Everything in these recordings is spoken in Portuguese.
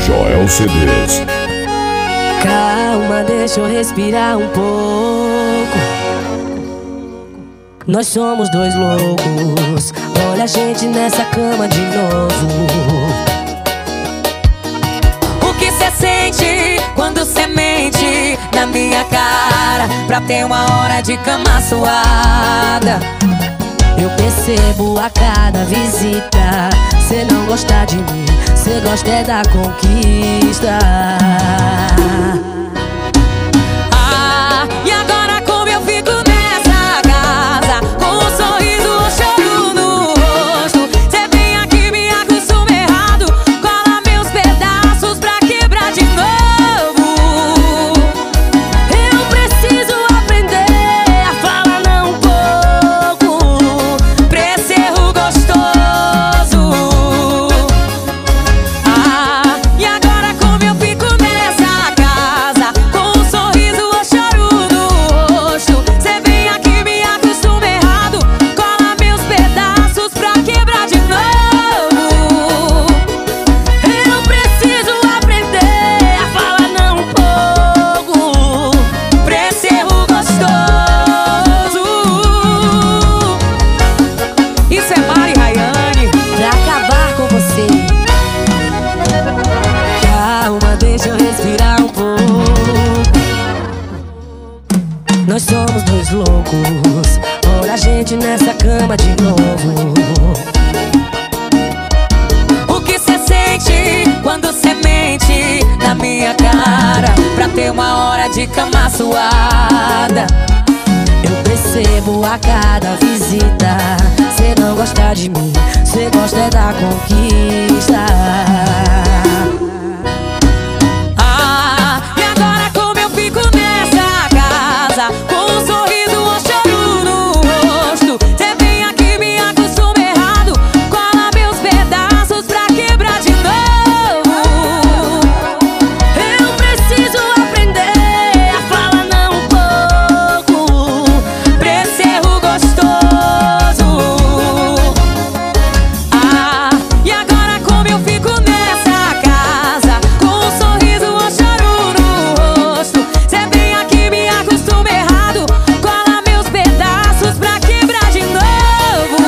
Joel CDs. Calma, deixa eu respirar um pouco. Nós somos dois loucos. Olha a gente nessa cama de novo. O que cê sente quando cê mente na minha cara pra ter uma hora de cama suada? Eu percebo a cada visita. Cê não gosta de mim, cê gosta é da conquista. E agora como eu fico nessa casa, com um sorriso ou choro no rosto? Cê vem aqui, me acostuma errado, cola meus pedaços pra quebrar de novo. Eu preciso aprender a falar não um pouco pra esse erro gostoso. E agora como eu fico nessa casa, com um sorriso ou choro no rosto? Cê vem aqui, me acostuma errado, cola meus pedaços pra quebrar de novo. Eu preciso aprender a falar não um pouco Pra esse erro gostoso. Isso é Mari Rayane. pra acabar com você. Calma, deixa eu respirar um pouco. Nós somos dois loucos. Olha a gente nessa cama de novo. O que cê sente quando cê mente na minha cara pra ter uma hora de cama suada? Eu percebo a cada visita. Cê não gosta de mim, cê gosta é da conquista. E agora como eu fico nessa casa, com um sorriso ou choro no rosto? Cê vem aqui, me acostuma errado, cola meus pedaços pra quebrar de novo. Eu preciso aprender a falar não um pouco Pra esse erro gostoso. E agora como eu fico nessa casa, com um sorriso ou choro no rosto? Cê vem aqui, me acostuma errado, cola meus pedaços pra quebrar de novo.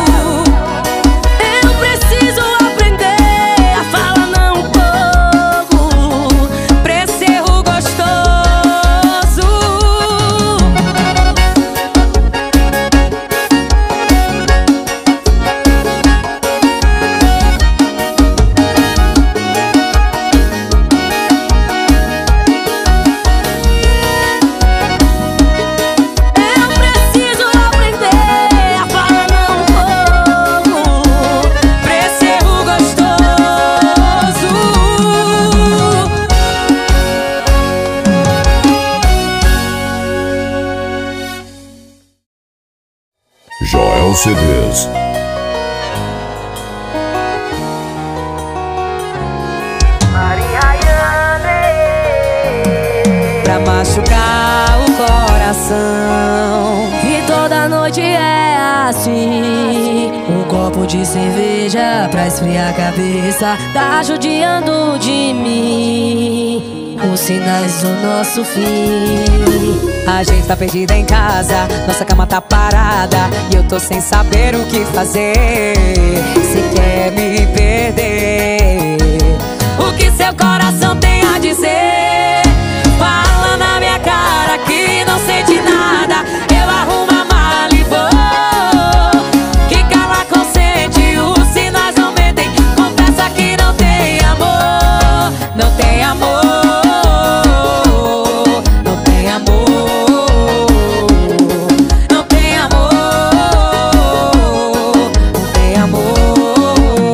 Eu preciso aprender a falar não um pouco Pra esse erro gostoso. Eu preciso aprender a falar não um pouco Pra esse erro gostoso. Joel CDs. Pra machucar o coração. E toda noite é assim. Um copo de cerveja pra esfriar a cabeça. Tá judiando de mim. Os sinais do nosso fim. A gente tá perdida em casa, nossa cama tá parada e eu tô sem saber o que fazer. Cê quer me perder? O que seu coração tem a dizer? Fala na minha cara que não sente nada. Eu arrumo a mala e vou. Que cala consente, os sinais não mentem. Confessa que não tem amor, não tem amor. Não tem amor, não tem amor, não tem amor.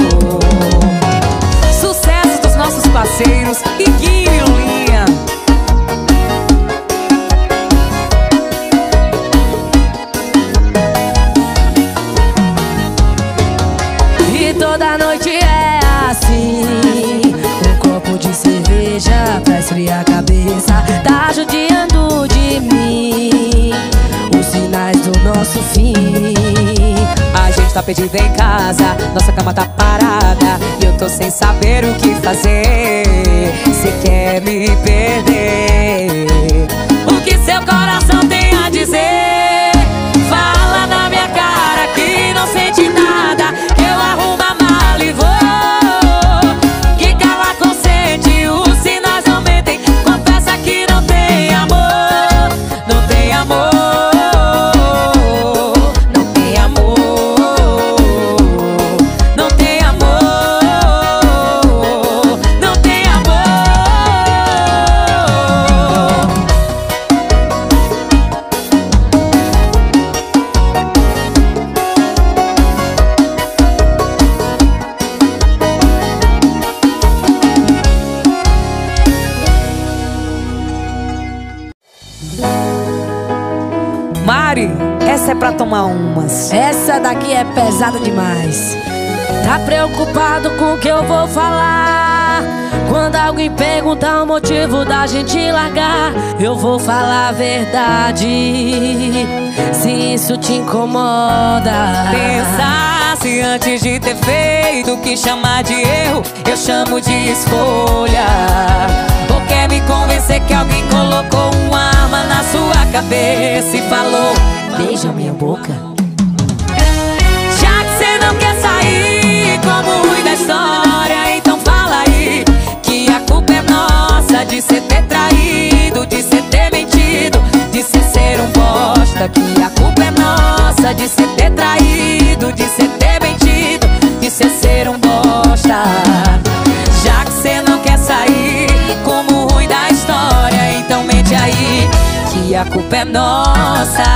Sucesso dos nossos parceiros Iguinho e Lulinha. E toda noite é assim. Um copo de cerveja pra esfriar a cabeça. Tá judiando de mim. Os sinais do nosso fim. A gente gente tá perdida em casa, nossa cama tá parada e eu tô sem saber o que fazer. Cê quer me perder? O que seu coração tem a dizer? Fala na minha cara que não sente nada, que eu arrumo a mala e vou. Que cala consente, os sinais não mentem. Confessa que não tem amor, não tem amor. Mari, essa é pra tomar umas. essa daqui é pesada demais. Tá preocupado com o que eu vou falar? Quando alguém perguntar o motivo da gente largar, eu vou falar a verdade, se isso te incomoda. Pensasse antes de ter feito, o que chamar de erro eu chamo de escolha. Ou quer me convencer que alguém colocou uma arma na sua cabeça e falou: beija minha boca. Já que cê não quer sair como ruim da história, então fala aí que a culpa é nossa de cê ter traído, de cê ter mentido, de cê ser um bosta. Que a culpa é nossa de cê ter traído, de cê ter mentido, de cê ser um bosta. Já que cê não quer sair como ruim da história, então mente aí que a culpa é nossa.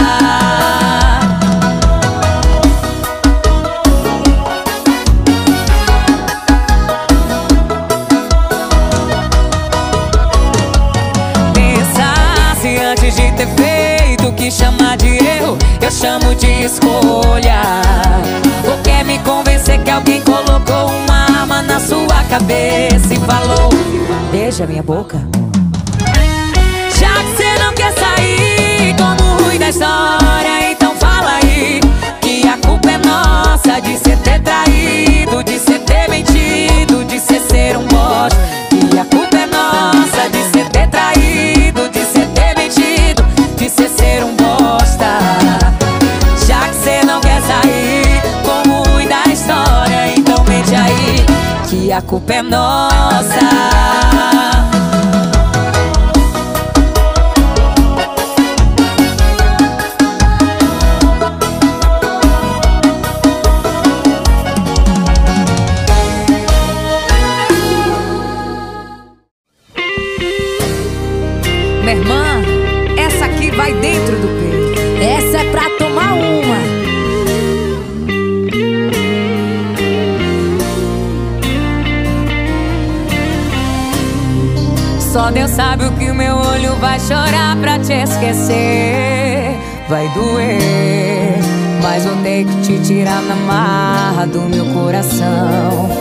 Pensasse antes de ter feito, o que chamar de erro eu chamo de escolha. Ou quer me convencer que alguém colocou uma arma na sua cabeça e falou: beija minha boca. Já que cê não quer sair como ruim da história, então fala aí que a culpa é nossa de cê ter traído, de cê ter mentido, de cê ser um bosta. Que a culpa é nossa de cê ter traído, de cê ter mentido, de cê ser um bosta. Já que cê não quer sair como ruim da história, então mente aí que a culpa é nossa. Minha irmã, essa aqui vai dentro do peito. Essa é pra tomar uma. Só Deus sabe o que o meu olho vai chorar pra te esquecer. Vai doer, mas vou ter que te tirar na marra do meu coração.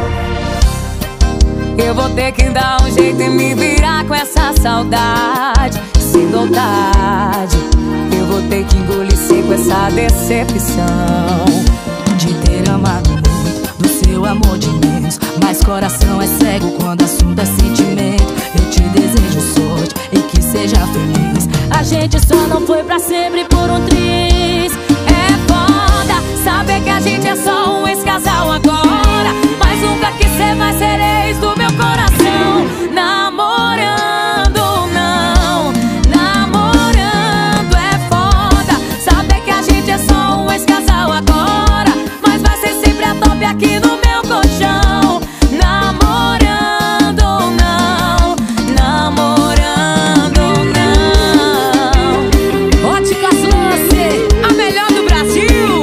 Eu vou ter que dar um jeito e me virar com essa saudade, sem vontade. Eu vou ter que engolir seco essa decepção De ter amado muito, do seu amor de menos. Mas coração é cego quando assunto é sentimento. Eu te desejo sorte e que seja feliz. A gente só não foi pra sempre por um triz. É foda saber que a gente é só um ex-casal agora, mas nunca quis ser mais ser ex do meu coração. Namorando, não, namorando é foda saber que a gente é só um ex-casal agora, mas vai ser sempre a top aqui no meu colchão. Namorando, não, namorando, não. Óticas Lance, A melhor do Brasil.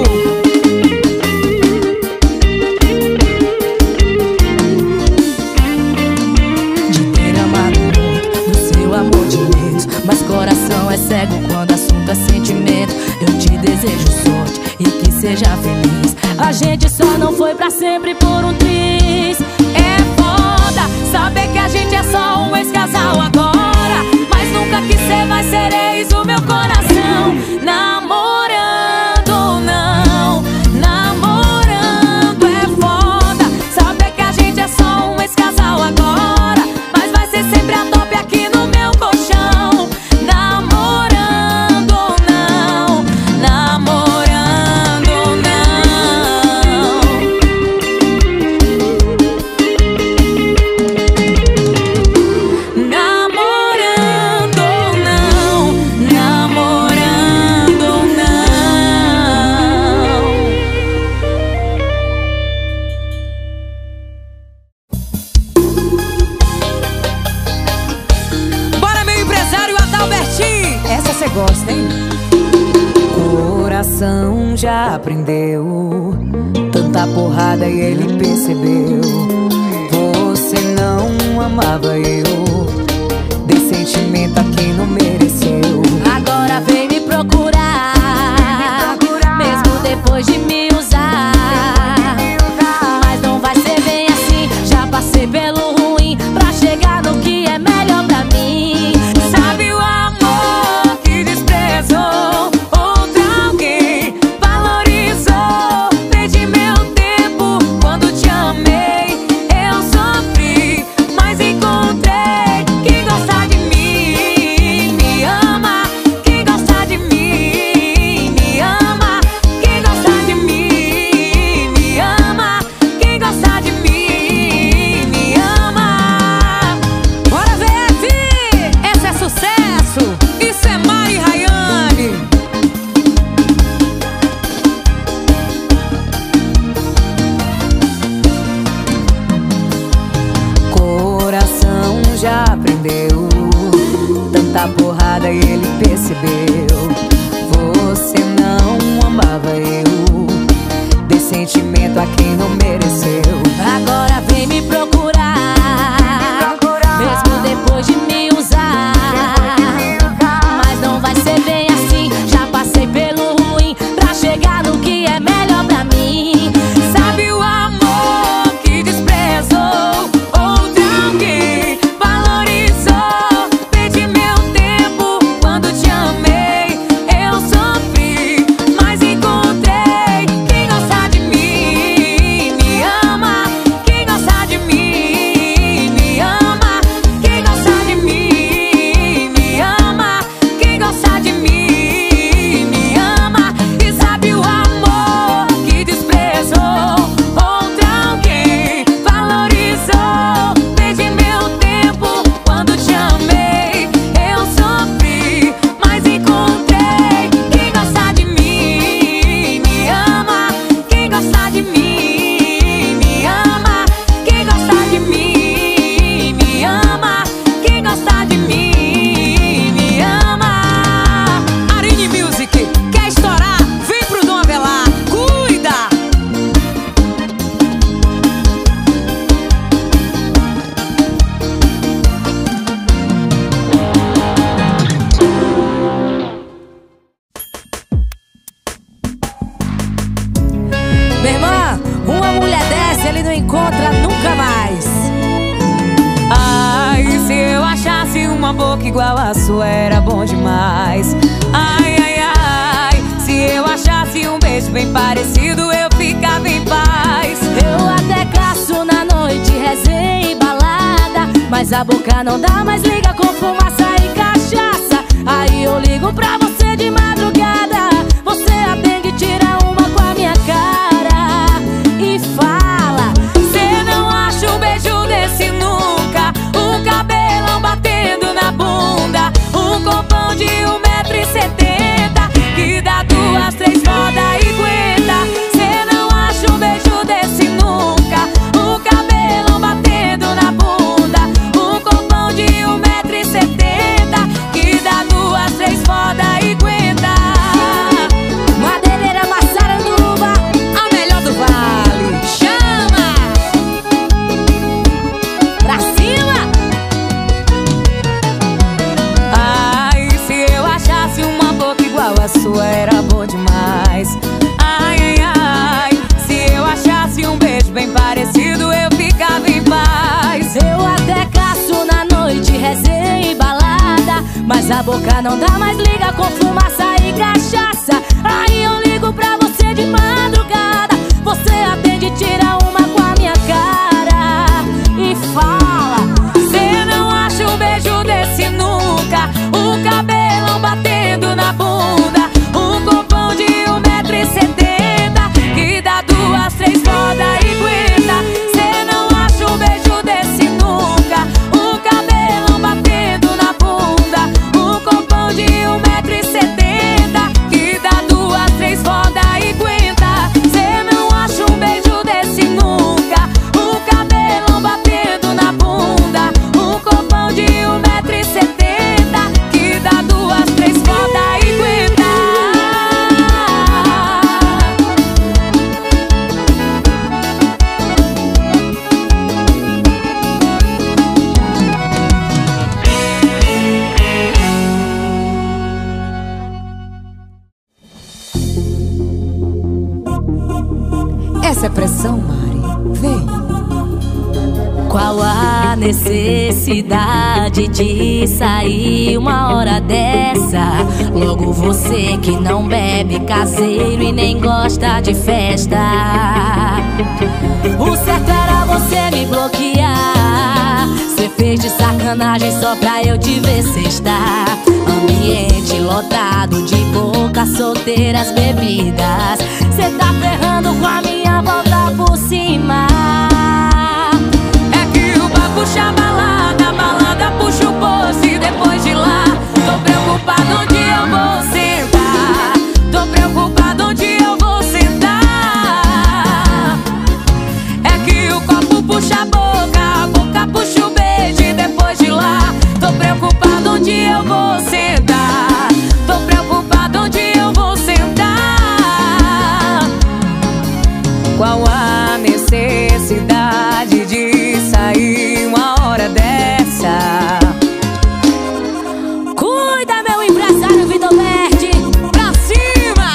de ter amado muito, do seu amor de menos. Mas coração é cego quando assunto é sentimento. Eu te desejo sorte e que seja feliz. A gente só não foi pra sempre por um triz. É foda saber que a gente é só um ex-casal agora, mas nunca quis ser mais ser ex do meu coração. Namorando, não, namorando. gosta, hein? Coração já aprendeu tanta porrada e ele percebeu. Você não amava eu, dei sentimento a quem não mereceu. Agora vem me procurar, mesmo depois de me usar. Mas não vai ser bem assim, já passei pelo ruim pra chegar no que é melhor pra mim. Sabe o amor que desprezou outra alguém, valorizou, perdi meu tempo quando te amei. Eu sofri, mas encontrei quem gosta de mim, me ama. Quem gosta de mim, me ama. Quem gosta de mim, me ama. Quem gosta de mim, me ama. Bora ver, fi! Esse é sucesso! Isso é Mari Rayane. Coração já aprendeu tanta porrada e ele percebeu. Você não amava eu, dei sentimento a quem não mereceu. Agora vem me procurar, mesmo depois de me usar. Mas não vai ser bem assim, já passei pelo ruim pra chegar no que é melhor pra mim. Sabe o amor que desprezou outra alguém, valorizou, perdi meu tempo quando te amei. Eu sofri, mas encontrei quem gosta de mim, me ama. Quem gosta de mim, me ama. Quem gosta de mim, me ama. Quem gosta de mim, me ama. E sabe o amor que desprezou outra alguém, valorizou, perdi meu tempo quando te amei. Eu sofri, mas encontrei quem gosta de mim, me ama. Quem gosta de mim, me ama. Quem gosta de mim, me ama. Quem gosta de mim, me ama. Arine Music, quer estourar? Vem pro Dom Avelar, cuida! Minha irmã, uma mulher dessa ele não encontra nunca mais. Ai, se eu achasse uma boca igual a sua era bom demais. Ai, ai, ai, se eu achasse um beijo bem parecido eu ficava em paz. Eu até caço na noite, resenha e balada, mas a boca não dá mais liga com fumaça e cachaça. Aí eu ligo pra você de madrugada, você atende e tira uma com a minha cara e fala: Cê não acha um beijo desse nunca, um cabelão batendo na bunda, um corpão de 1,70 m que dá 2, 3 rodas e aguenta. Cê não acha um beijo desse nunca, um cabelão batendo na bunda, um corpão de 1,70 m que dá 2, 3 rodas e aguenta. Madeireira Massaranduba, A melhor do vale, chama! pra cima! Ai, se eu achasse uma boca igual a sua era bom demais. Ai, ai, ai, se eu achasse um beijo bem parecido eu ficava em paz. Eu até caço na noite, resenha e balada, mas a boca não dá mais liga com fumaça e cachaça. Aí eu ligo pra você de madrugada, você atende e tira uma com a minha cara e fala: Cê não acha um beijo desse nunca, um cabelão batendo na bunda, um corpão de 1,70 m que dá 2, 3 rodas e aguenta. Cê não acha um beijo desse nunca, um cabelão batendo na bunda, um corpão de 1,70 m que Qual a necessidade de sair uma hora dessa? Logo você que não bebe caseiro e nem gosta de festa. O certo era você me bloquear. Cê fez de sacanagem só pra eu te ver sextar. Ambiente lotado de bocas solteiras bebidas. Cê tá ferrando com a minha volta por cima. Puxa a balada, a balada puxa o bolso e depois de lá tô preocupado onde eu vou sentar. Tô preocupado onde eu vou sentar. É que o copo puxa a boca puxa o beijo e depois de lá tô preocupado onde eu vou sentar. Tô preocupado onde eu vou sentar. Qual a necessidade de sair uma hora dessa? Cuida, meu empresário Vitor Verde, pra cima!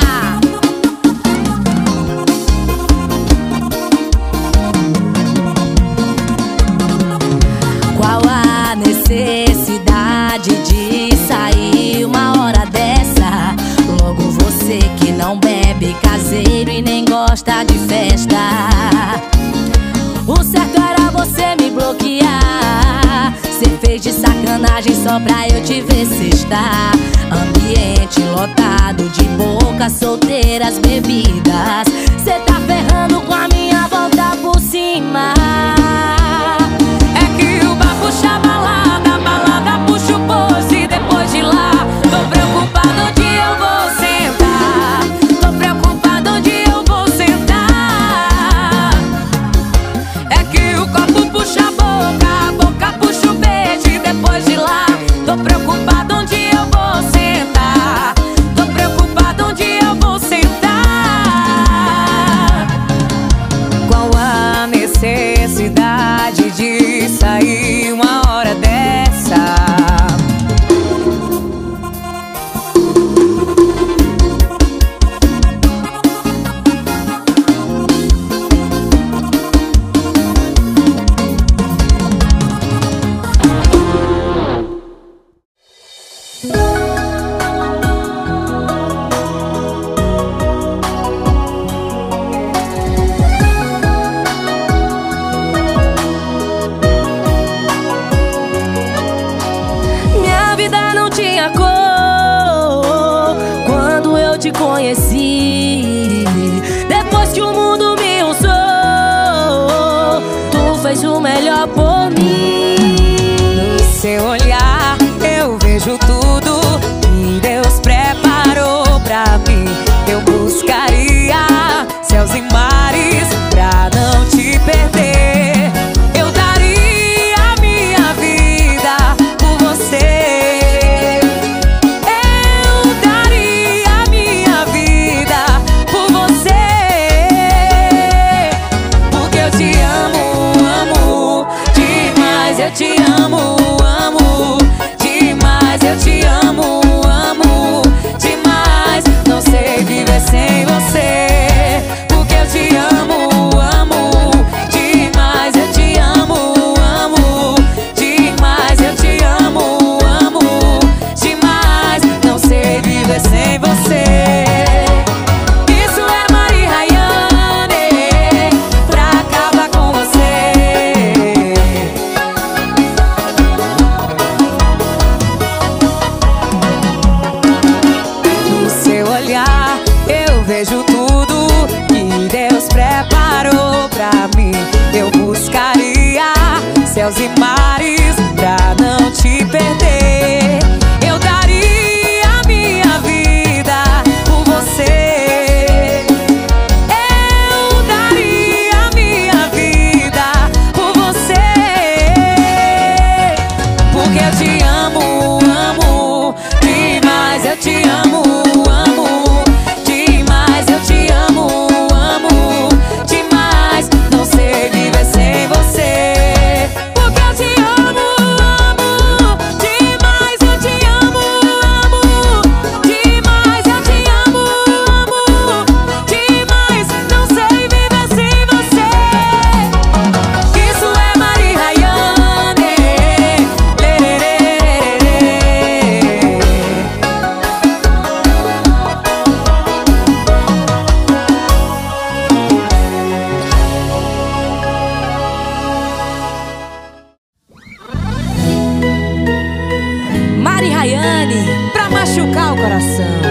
Qual a necessidade de sair uma hora dessa? Logo você que não bebe caseiro e nem gosta de festa. O certo era você me bloquear. Cê fez de sacanagem só pra eu te ver sextar. Ambiente lotado de bocas solteiras bebidas. Cê tá ferrando com a minha volta por cima. É que o bar puxa a balada puxa o bolso e depois de lá tô preocupado onde eu vou sentar. Tô preocupado onde eu vou sentar. É que o copo puxa a boca puxa o beijo e depois de lá tô preocupado onde eu vou sentar. Tô preocupado onde eu vou sentar. Qual a necessidade de sair uma hora dessa? Te conheci depois que o mundo me usou. Tu fez o melhor por mim. No seu olhar eu vejo tudo que Deus preparou pra mim. Eu buscaria céus e mares pra não te perder. Eu daria a minha vida por você. Eu te amo, amo demais. Eu te amo, amo demais. Não sei viver sem você, porque eu te amo, amo demais. Eu te amo, amo demais. Eu te amo, amo demais. Não sei viver sem você. Isso é Mari Rayane pra acabar com você. Vejo tudo que Deus preparou pra mim. Eu buscaria céus e mares pra não te perder. Eu daria a minha vida por você. Eu daria a minha vida por você. Porque eu te amo, amo demais. Eu te amo, amo. Eu te amo, amo demais. Não sei viver sem você, porque eu te amo. coração.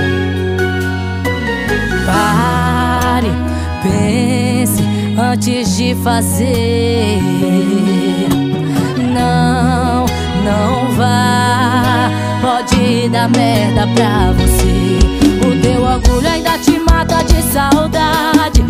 Pare, pense antes de fazer. Não, não vá, pode dar merda pra você. O teu orgulho ainda te mata de saudade.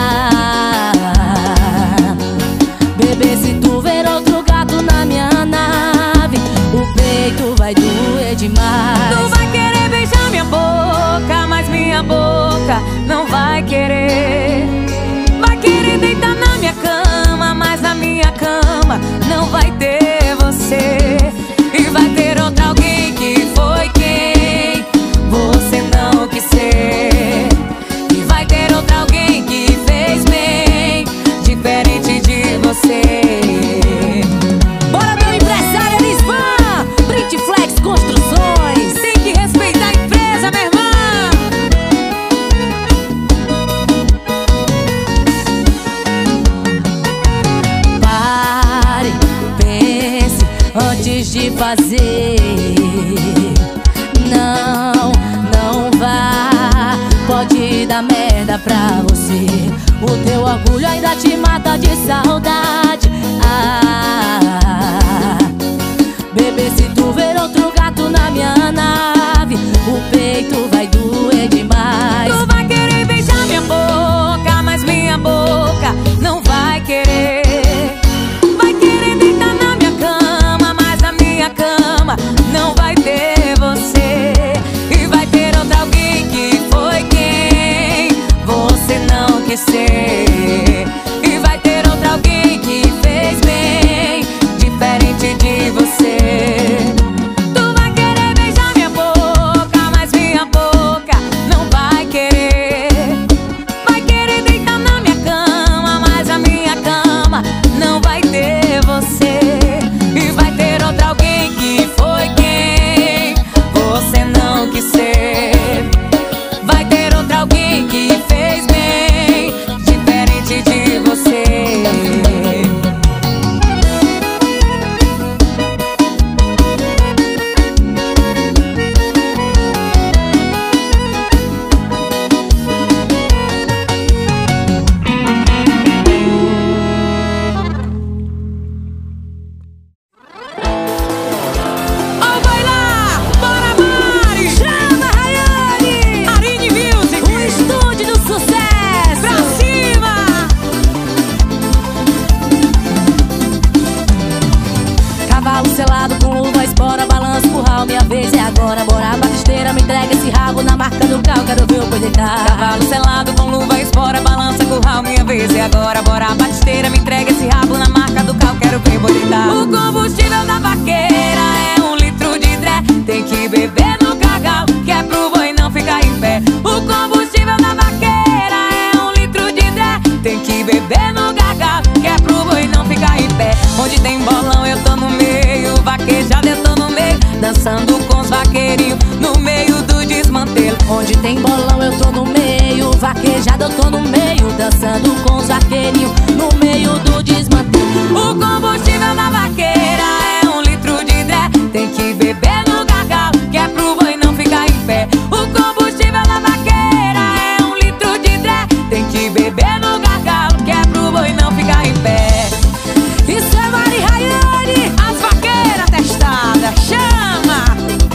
Bebê, se tu ver outro gato na minha nave, o peito vai doer demais. Tu vai querer beijar minha boca, mas minha boca não vai querer. Vai querer deitar na minha cama, mas na minha cama não vai ter você. E vai ter outra alguém que foi quem você não quis ser. E vai ter outra alguém que fez bem, diferente de você. Bora, meu empresário Elisvan, Print Flex Construções. Tem que respeitar a empresa, minha irmã. Pare, pense antes de fazer. Não, não vá, pode dar merda pra você. O teu orgulho ainda te mata de saudade. Bebê, se tu ver outro gato na minha nave, o peito vai doer demais. Tu vai querer beijar minha boca, mas minha boca não vai querer. Vai querer deitar na minha cama, mas na minha cama não vai ter você. E vai ter outra alguém que foi quem você não quis ser. E vai ter outra alguém que fez bem, diferente de você. Tu vai querer beijar minha boca, mas minha boca não vai querer. Vai querer deitar na minha cama, mas a minha cama não vai ter você. E vai ter outra alguém que foi quem você não quis ser. Vai ter outra alguém que fez bem, diferente de você. Oh, vai lá! Bora, Mari! Chama, Rayane! Arine Music! O estúdio do sucesso! Pra cima! Cavalo selado com luva, espora, balanço, curral. Minha vez é agora, bora, batisteira, me entrega esse rabo na marca do carro, quero ver o boi deitar. Cavalo selado com luva, espora, balança, curral. Minha vez é agora, bora, batisteira, me entrega esse rabo na marca do carro, quero ver boi deitar. O combustível da vaqueira é 1 litro de dré. Tem que beber no gargalo, que é pro boi não ficar em pé. O combustível da vaqueira é 1 litro de dré. Tem que beber no gargalo, que é pro boi não ficar em pé. Onde tem bolão eu tô no meio, vaquejada eu tô no meio, dançando com os vaqueirinhos no meio do desmantelo. Onde tem bolão eu tô no meio, vaquejada eu tô no meio, dançando com os vaqueirinhos no meio do desmantelo. O combustível da vaqueira é 1 litro de dré. Tem que beber no gargalo, que é pro boi não ficar em pé. O combustível da vaqueira é 1 litro de dré. Tem que beber no gargalo, que é pro boi não ficar em pé. Isso é Mari Rayane! As vaqueiras testadas, chama!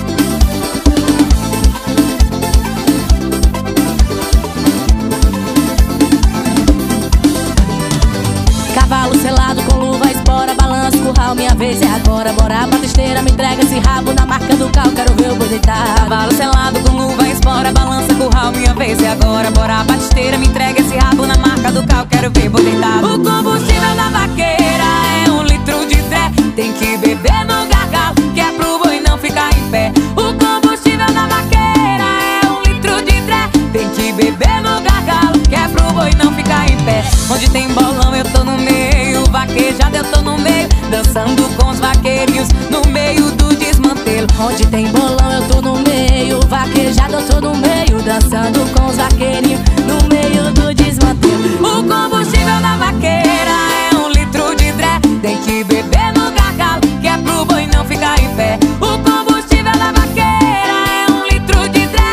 Cavalo selado com luva, espora, balanço, curral. Minha vez é agora, bora, batisteira, me entrega esse rabo na marca do carro, quero ver o boi deitar. Cavalo selado com luva, espora, balança, curral. Minha vez é agora, bora, batisteira, me entrega esse rabo na marca do carro, quero ver boi deitar. O combustível da vaqueira é 1 litro de dré. Tem que beber no gargalo, que é pro boi não ficar em pé. O combustível da vaqueira é 1 litro de dré. Tem que beber no gargalo, que é pro boi não ficar em pé. Onde tem bolão eu tô no meio, vaquejada eu tô no meio, dançando com os vaqueirinhos no meio do desmantelo. Onde tem bolão eu tô no meio, vaquejada eu tô no meio, dançando com os vaqueirinhos no meio do desmantelo. O combustível da vaqueira é 1 litro de dré. Tem que beber no gargalo, que é pro boi não ficar em pé. O combustível da vaqueira é 1 litro de dré.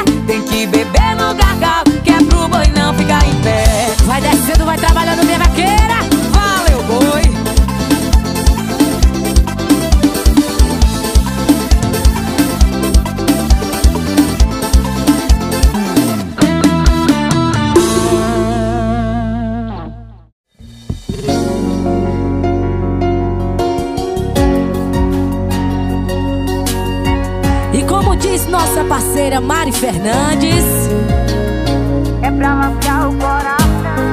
Voz, nossa parceira Mari Fernandes. É pra mafiar o coração.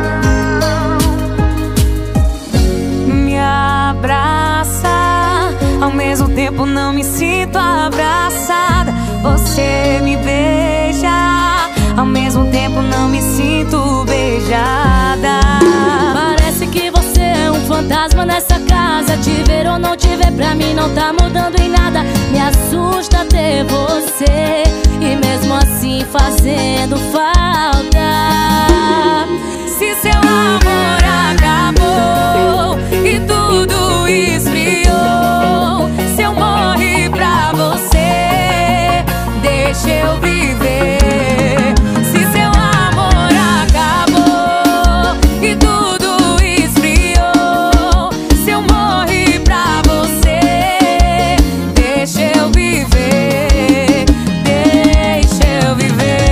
Me abraça, ao mesmo tempo não me sinto abraçada. Você me beija, ao mesmo tempo não me sinto beijada. Parece que você é um fantasma nessa casa. Te ver ou não te ver pra mim não tá mudando em nada. Me assusta ter você e mesmo assim fazendo falta. Se seu amor acabou e tudo esfriou, se eu morri pra você, deixa eu viver. Se seu amor acabou e tudo esfriou, se eu morri pra você, deixa eu viver. Deixa eu viver.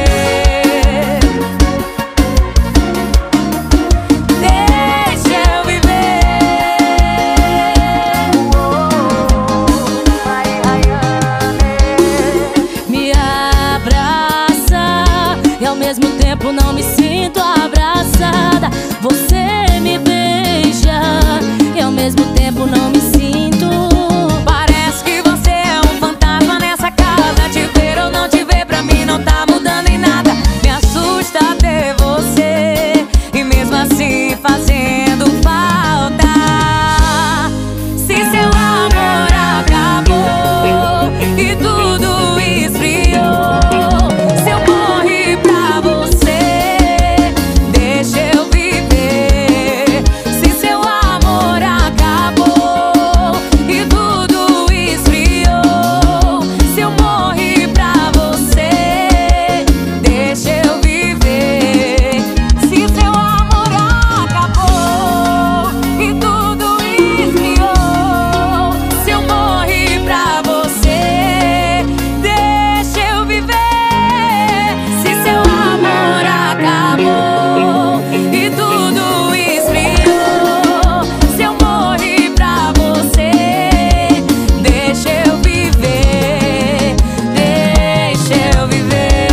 Não me sinto abraçada. Você me beija e ao mesmo tempo não me sinto. Parece que você é um fantasma nessa casa. Te ver ou não te ver pra mim não tá mudando em nada. Me assusta ter você e mesmo assim fazendo falta. Se seu amor acabou e tudo esfriou, se eu morri pra você, deixa eu viver. Se seu amor acabou e tudo esfriou, se eu morri pra você, deixa eu viver. Se seu amor acabou e tudo esfriou, se eu morri pra você, deixa eu viver. Se seu amor acabou e tudo esfriou, se eu morri pra você, deixa eu viver. Deixa eu viver.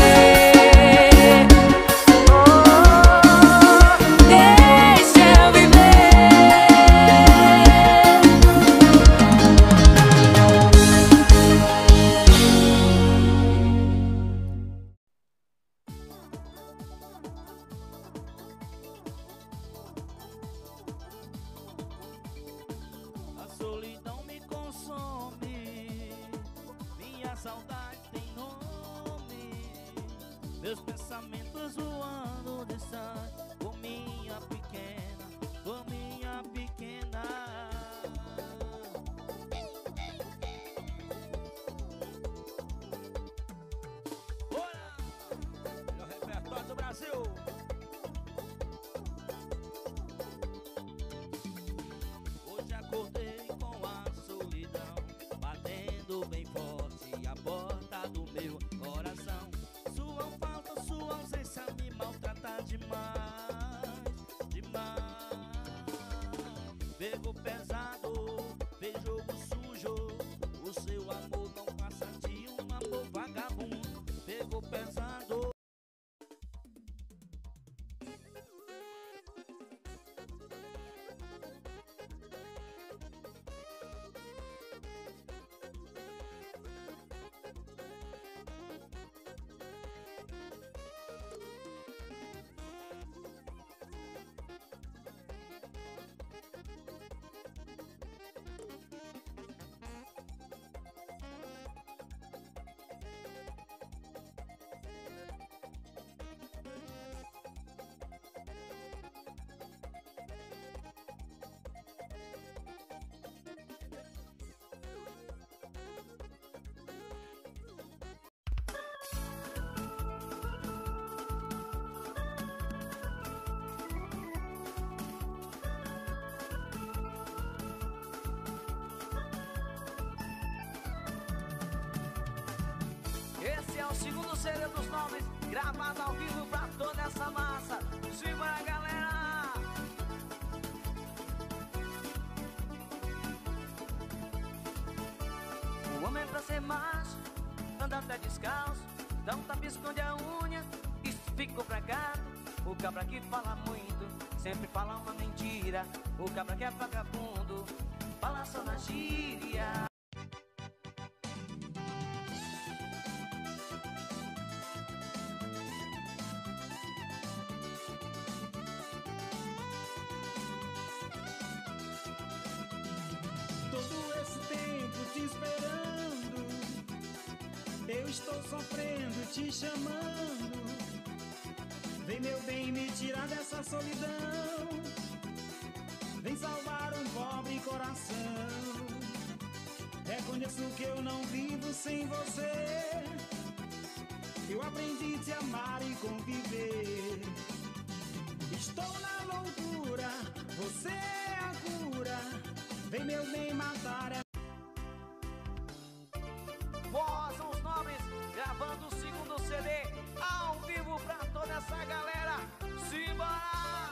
Deixa eu viver. A solidão me consome, minha saudade tem nome. Meus pensamentos voando distante, ô minha pequena, ô minha pequena. Bora! Melhor repertório do Brasil. Hoje acordei com a solidão batendo bem forte a porta do meu coração. Sua falta, sua ausência me maltrata demais, demais. Pegou pesado, fez jogo sujo. O seu amor não passa de um amor vagabundo. Pegou pesado. Esse é o segundo CD dos Nomes, gravado ao vivo pra toda essa massa. Simbora, galera! O homem pra ser macho anda até descalço, dá um tapa, esconde a unha, isso ficou pra gato. O cabra que fala muito, sempre fala uma mentira. O cabra que é vagabundo, fala só na gíria. Todo esse tempo te esperando, eu estou sofrendo, te chamando. Vem, meu bem, me tirar dessa solidão. Vem salvar um pobre coração. Reconheço que eu não vivo sem você. Eu aprendi a te amar e conviver. Estou na loucura, você é a cura. Vem, meu bem, matar é... Voz os Nobres, gravando o segundo CD ao vivo pra toda essa galera. Simbora!